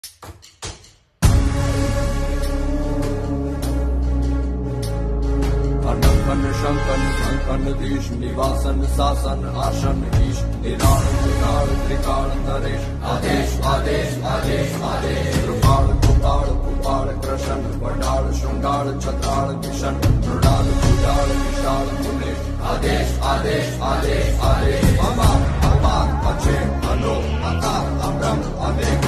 अनंकन शंकन कंकन देश निवासन शासन आसन ईश निराण कुटाल त्रिकाल नरेश आदेश आदेश आदेश आदेश कृपाल कुपाल कुपाल कृष्ण वडाल शृंगाल छत्राल किशन मृणाल कुटाल विशाल मुनेश आदेश आदेश आदेश आदेश अमार अपार अचे अनो अता अब्रह्म अनेक